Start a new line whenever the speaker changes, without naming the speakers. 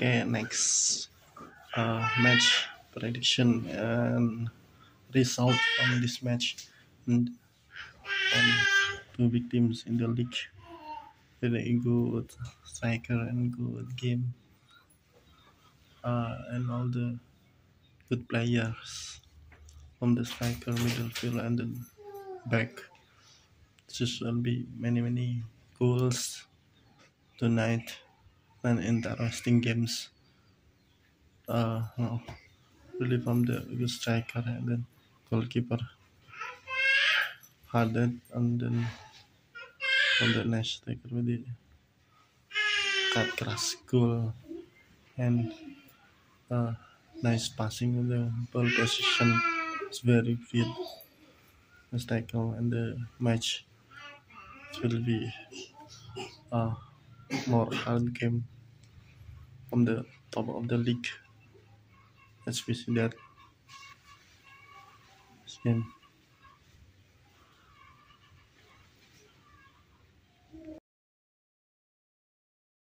Okay, next match prediction and result from this match. And two big teams in the league with a good striker and good game, and all the good players from the striker, midfield, and the back. This will be many goals tonight and interesting games. No, really from the good striker and then goalkeeper Harden, and then from the next striker with the cut cross goal and uh, nice passing in the ball position. It's very fit. The tackle and the match will be uh, more hard game from the top of the league. Let's see that game.